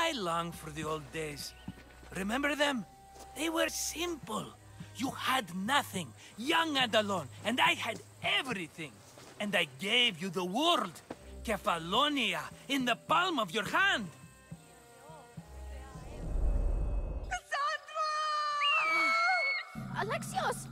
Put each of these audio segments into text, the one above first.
I long for the old days. Remember them? They were simple. You had nothing, young and alone, and I had everything. And I gave you the world, Kefalonia, in the palm of your hand. Alexios!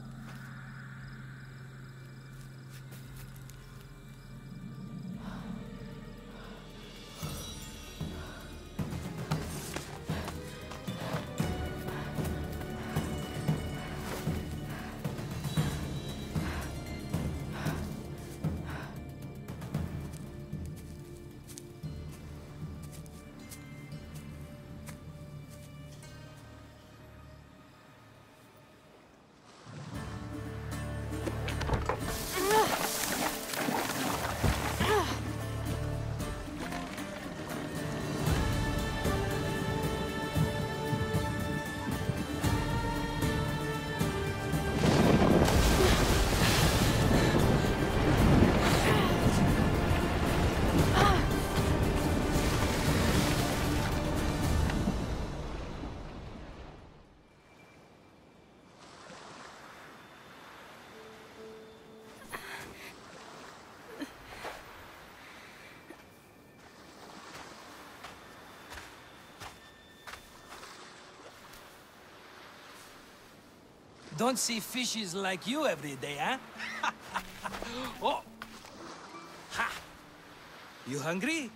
Don't see fishes like you every day, huh? Oh! Ha! You hungry?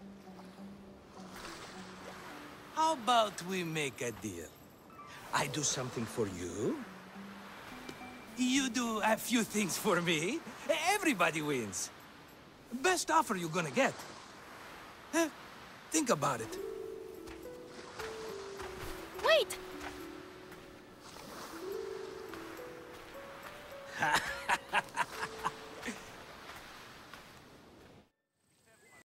How about we make a deal? I do something for you. You do a few things for me. Everybody wins. Best offer you're gonna get. Huh? Think about it. Wait!